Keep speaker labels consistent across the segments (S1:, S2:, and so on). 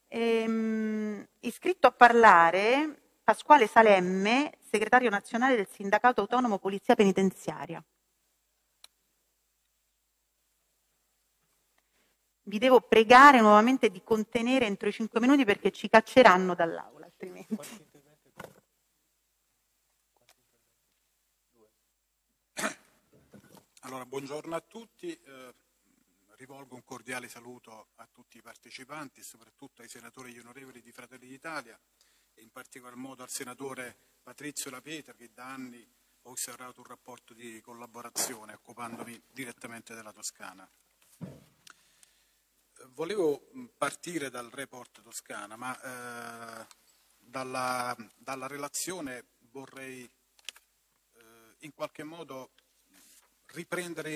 S1: Iscritto a parlare Pasquale Salemme, segretario nazionale del Sindacato Autonomo Polizia Penitenziaria. Vi devo pregare nuovamente di contenere entro i 5 minuti perché ci cacceranno dall'aula, altrimenti.
S2: Allora, buongiorno a tutti. Rivolgo un cordiale saluto a tutti i partecipanti e soprattutto ai senatori e agli onorevoli di Fratelli d'Italia e in particolar modo al senatore Patrizio La Pietra, che da anni ho osservato un rapporto di collaborazione occupandomi direttamente della Toscana. Volevo partire dal report Toscana, ma dalla relazione vorrei in qualche modo riprendere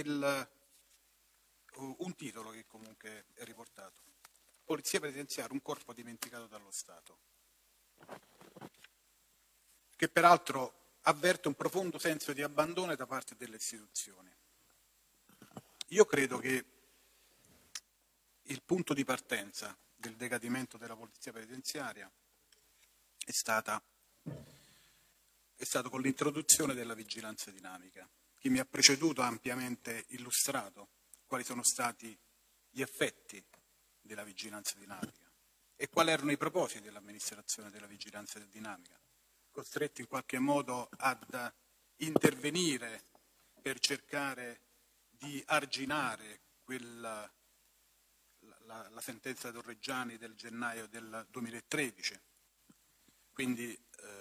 S2: un titolo che comunque è riportato. Polizia penitenziaria, un corpo dimenticato dallo Stato, che peraltro avverte un profondo senso di abbandono da parte delle istituzioni. Io credo che il punto di partenza del decadimento della polizia penitenziaria è stato con l'introduzione della vigilanza dinamica. Chi mi ha preceduto ha ampiamente illustrato quali sono stati gli effetti della vigilanza dinamica e quali erano i propositi dell'amministrazione della vigilanza dinamica, costretti in qualche modo ad intervenire per cercare di arginare la sentenza Torreggiani del gennaio del 2013, quindi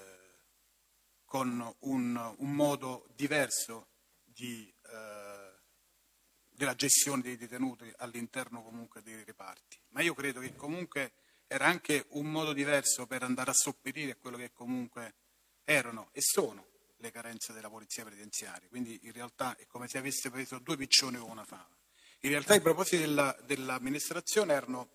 S2: con un modo diverso della gestione dei detenuti all'interno comunque dei reparti. Ma io credo che comunque era anche un modo diverso per andare a sopperire quello che comunque erano e sono le carenze della polizia penitenziaria. Quindi in realtà è come se avesse preso due piccioni con una fava. In realtà i propositi dell'amministrazione erano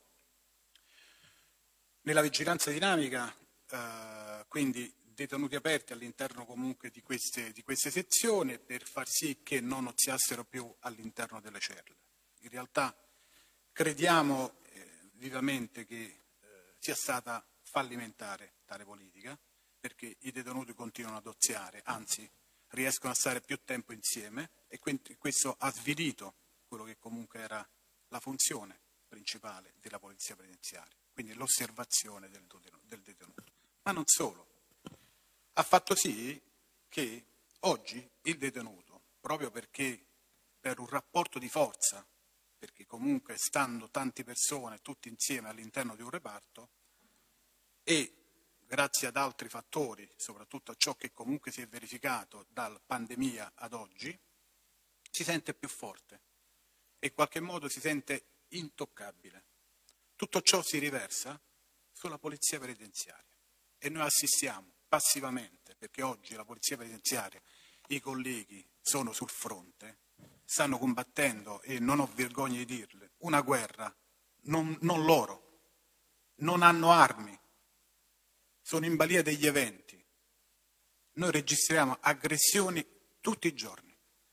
S2: nella vigilanza dinamica, quindi detenuti aperti all'interno comunque di queste sezioni per far sì che non oziassero più all'interno delle celle. In realtà crediamo vivamente che sia stata fallimentare tale politica, perché i detenuti continuano ad oziare, anzi riescono a stare più tempo insieme e quindi questo ha svilito quello che comunque era la funzione principale della polizia penitenziaria, quindi l'osservazione del detenuto. Ma non solo. Ha fatto sì che oggi il detenuto, proprio perché per un rapporto di forza, perché comunque stando tante persone tutti insieme all'interno di un reparto e grazie ad altri fattori, soprattutto a ciò che comunque si è verificato dalla pandemia ad oggi, si sente più forte e in qualche modo si sente intoccabile. Tutto ciò si riversa sulla polizia penitenziaria e noi assistiamo passivamente, perché oggi la polizia penitenziaria, i colleghi sono sul fronte, stanno combattendo, e non ho vergogna di dirle, una guerra, non loro, non hanno armi, sono in balia degli eventi. Noi registriamo aggressioni tutti i giorni.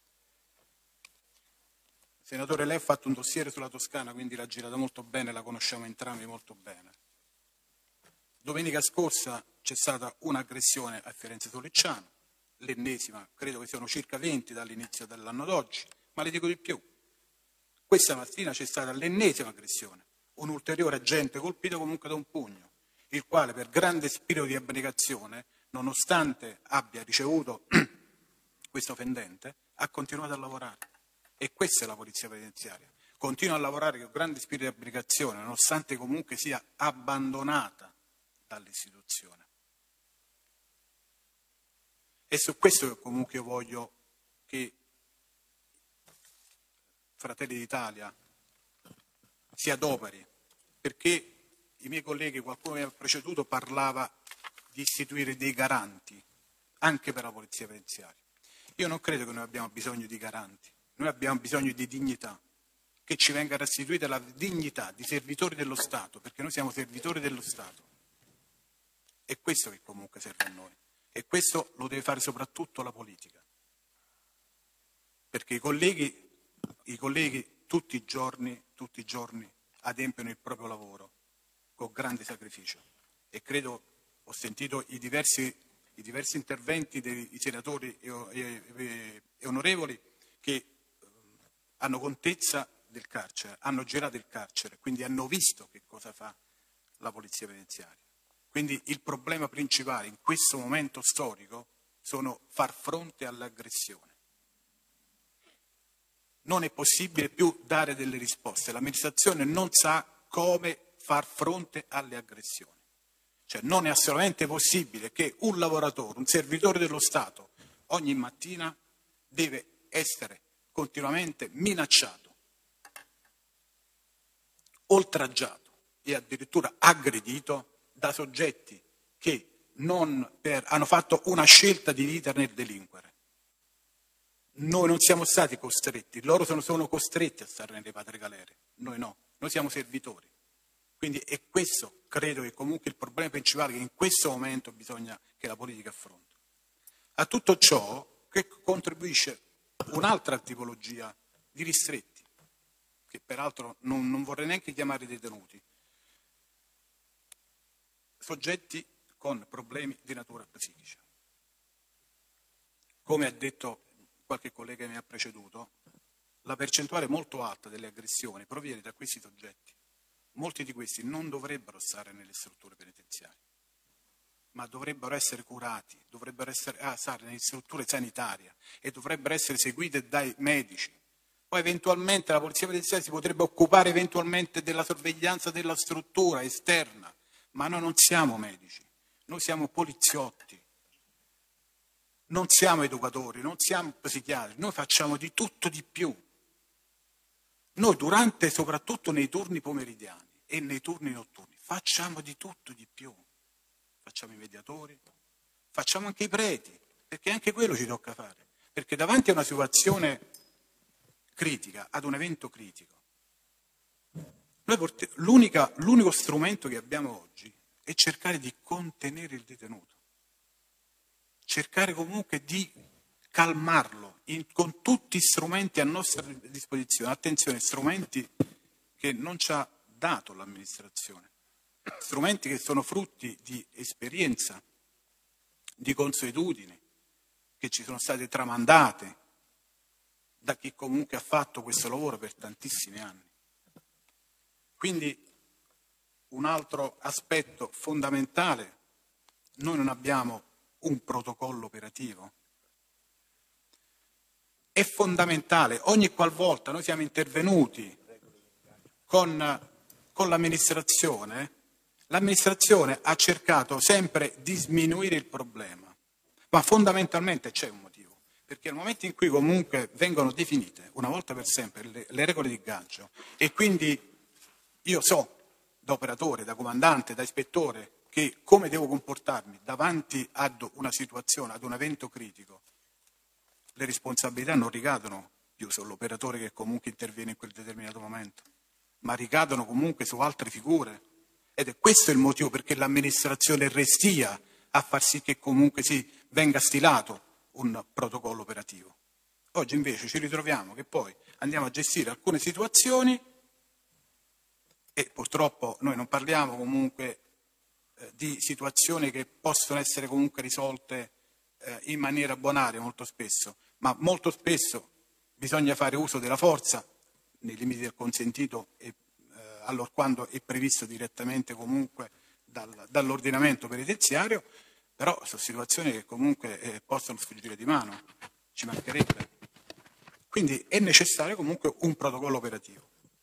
S2: Senatore, lei ha fatto un dossier sulla Toscana, quindi l'ha girata molto bene, la conosciamo entrambi molto bene. Domenica scorsa c'è stata un'aggressione a Firenze Sollicciano, l'ennesima, credo che siano circa 20 dall'inizio dell'anno d'oggi, ma le dico di più. Questa mattina c'è stata l'ennesima aggressione, un ulteriore agente colpito comunque da un pugno, il quale per grande spirito di abnegazione, nonostante abbia ricevuto questo fendente, ha continuato a lavorare. E questa è la polizia penitenziaria. Continua a lavorare con grande spirito di abnegazione, nonostante comunque sia abbandonata dall'istituzione. E su questo comunque io voglio che Fratelli d'Italia si adoperi, perché i miei colleghi, qualcuno mi ha preceduto, parlava di istituire dei garanti anche per la polizia penitenziaria. Io non credo che noi abbiamo bisogno di garanti, noi abbiamo bisogno di dignità, che ci venga restituita la dignità di servitori dello Stato, perché noi siamo servitori dello Stato. È questo che comunque serve a noi e questo lo deve fare soprattutto la politica, perché i colleghi tutti i giorni adempiono il proprio lavoro con grande sacrificio. E credo, ho sentito i diversi interventi dei senatori e onorevoli che hanno contezza del carcere, hanno girato il carcere, quindi hanno visto che cosa fa la polizia penitenziaria. Quindi il problema principale in questo momento storico sono far fronte all'aggressione. Non è possibile più dare delle risposte, l'amministrazione non sa come far fronte alle aggressioni. Cioè non è assolutamente possibile che un lavoratore, un servitore dello Stato, ogni mattina deve essere continuamente minacciato, oltraggiato e addirittura aggredito da soggetti che hanno fatto una scelta di vita nel delinquere. Noi non siamo stati costretti, loro sono costretti a stare nelle patrie galere, noi no, noi siamo servitori. Quindi è questo, credo, che comunque il problema principale che in questo momento bisogna che la politica affronti. A tutto ciò che contribuisce un'altra tipologia di ristretti, che peraltro non vorrei neanche chiamare detenuti, soggetti con problemi di natura psichica. Come ha detto qualche collega che mi ha preceduto, la percentuale molto alta delle aggressioni proviene da questi soggetti. Molti di questi non dovrebbero stare nelle strutture penitenziarie, ma dovrebbero essere curati, dovrebbero stare nelle strutture sanitarie e dovrebbero essere seguite dai medici. Poi eventualmente la polizia penitenziaria si potrebbe occupare eventualmente della sorveglianza della struttura esterna, ma noi non siamo medici, noi siamo poliziotti. Non siamo educatori, non siamo psichiatri, noi facciamo di tutto di più. Noi soprattutto nei turni pomeridiani e nei turni notturni, facciamo di tutto di più. Facciamo i mediatori, facciamo anche i preti, perché anche quello ci tocca fare. Perché davanti a una situazione critica, ad un evento critico, l'unico strumento che abbiamo oggi è cercare di contenere il detenuto. Cercare comunque di calmarlo con tutti gli strumenti a nostra disposizione. Attenzione, strumenti che non ci ha dato l'amministrazione, strumenti che sono frutti di esperienza, di consuetudini, che ci sono state tramandate da chi comunque ha fatto questo lavoro per tantissimi anni. Quindi un altro aspetto fondamentale, noi non abbiamo un protocollo operativo. È fondamentale, ogni qualvolta noi siamo intervenuti con l'amministrazione, l'amministrazione ha cercato sempre di sminuire il problema, ma fondamentalmente c'è un motivo, perché nel momento in cui comunque vengono definite una volta per sempre le regole di ingaggio e quindi io so da operatore, da comandante, da ispettore, che come devo comportarmi davanti ad una situazione, ad un evento critico, le responsabilità non ricadono più sull'operatore che comunque interviene in quel determinato momento, ma ricadono comunque su altre figure. Ed è questo il motivo perché l'amministrazione restia a far sì che comunque venga stilato un protocollo operativo. Oggi invece ci ritroviamo che poi andiamo a gestire alcune situazioni e purtroppo noi non parliamo comunque di situazioni che possono essere comunque risolte in maniera bonaria molto spesso, ma molto spesso bisogna fare uso della forza nei limiti del consentito allorquando è previsto direttamente comunque dall'ordinamento penitenziario, però sono situazioni che comunque possono sfuggire di mano, ci mancherebbe. Quindi è necessario comunque un protocollo operativo.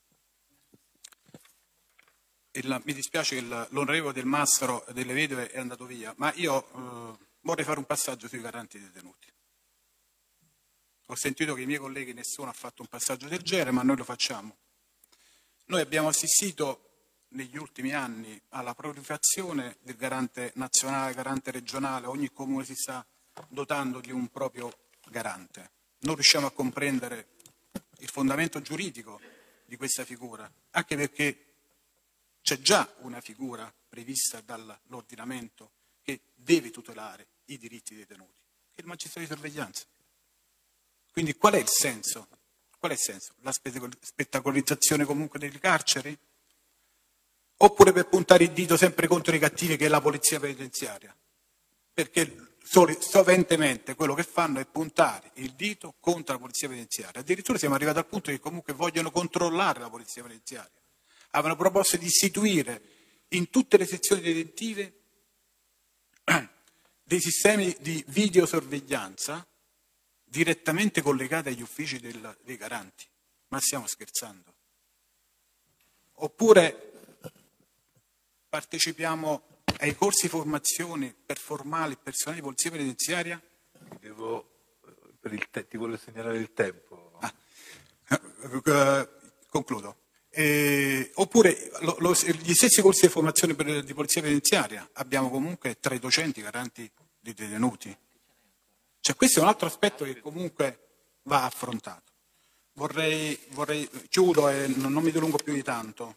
S2: Mi dispiace che l'onorevole Del Mastro delle Vedove è andato via, ma io vorrei fare un passaggio sui garanti detenuti. Ho sentito che i miei colleghi nessuno ha fatto un passaggio del genere, ma noi lo facciamo. Noi abbiamo assistito negli ultimi anni alla proliferazione del garante nazionale, garante regionale, ogni comune si sta dotando di un proprio garante. Non riusciamo a comprendere il fondamento giuridico di questa figura, anche perché c'è già una figura prevista dall'ordinamento che deve tutelare i diritti dei detenuti, che è il magistrato di sorveglianza. Quindi qual è il senso? Qual è il senso? La spettacolarizzazione comunque delle carceri? oppure per puntare il dito sempre contro i cattivi che è la polizia penitenziaria, perché soventemente quello che fanno è puntare il dito contro la polizia penitenziaria. Addirittura siamo arrivati al punto che comunque vogliono controllare la polizia penitenziaria. Avevano proposto di istituire in tutte le sezioni detentive dei sistemi di videosorveglianza direttamente collegati agli uffici dei garanti. Ma stiamo scherzando? Oppure partecipiamo ai corsi di formazione per formare il personale di polizia penitenziaria?
S3: Ti voglio segnalare il tempo.
S2: Concludo. Oppure gli stessi corsi di formazione di polizia penitenziaria, abbiamo comunque tra i docenti garanti di detenuti. Cioè, questo è un altro aspetto che comunque va affrontato. Chiudo e non mi dilungo più di tanto.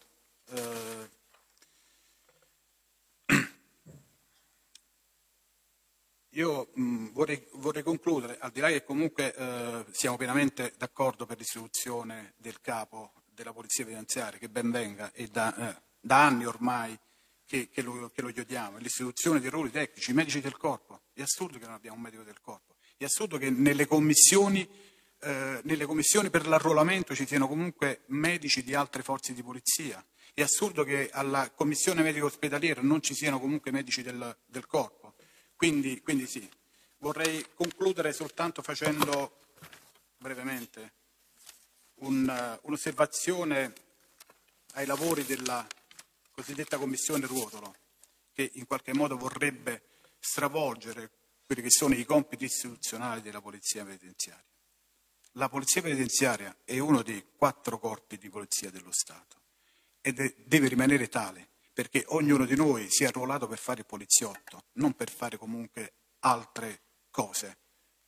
S2: Io vorrei concludere, al di là che comunque siamo pienamente d'accordo per l'istituzione del capo della polizia penitenziaria, che ben venga, e da anni ormai che lo chiediamo, l'istituzione dei ruoli tecnici, i medici del corpo. È assurdo che non abbiamo un medico del corpo, è assurdo che nelle commissioni per l'arruolamento ci siano comunque medici di altre forze di polizia, è assurdo che alla commissione medico ospedaliera non ci siano comunque medici del corpo. Quindi sì, vorrei concludere soltanto facendo brevemente un'osservazione ai lavori della cosiddetta Commissione Ruotolo, che in qualche modo vorrebbe stravolgere quelli che sono i compiti istituzionali della Polizia Penitenziaria. La Polizia Penitenziaria è uno dei 4 corpi di polizia dello Stato ed deve rimanere tale, perché ognuno di noi si è arruolato per fare il poliziotto, non per fare comunque altre cose.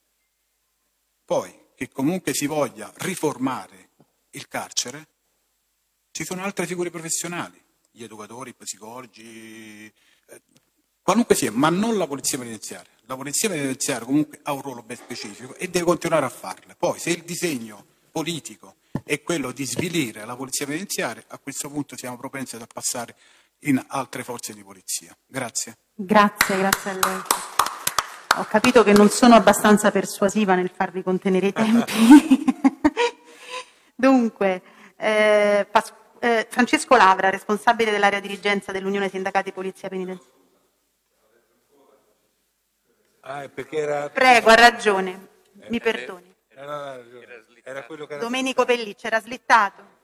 S2: Poi, che comunque si voglia riformare il carcere, ci sono altre figure professionali, gli educatori, i psicologi, qualunque sia, ma non la polizia penitenziaria. La polizia penitenziaria comunque ha un ruolo ben specifico e deve continuare a farlo. Poi, se il disegno politico è quello di svilire la polizia penitenziaria, a questo punto siamo propensi ad passare in altre forze di polizia. Grazie.
S1: Grazie a lei. Ho capito che non sono abbastanza persuasiva nel farvi contenere i tempi. Dunque, Francesco Lavra, responsabile dell'area dirigenza dell'Unione Sindacati Polizia Penitenziaria. Prego, ha ragione, mi perdoni.
S3: Era quello che era
S1: Domenico Pelliccia, era slittato.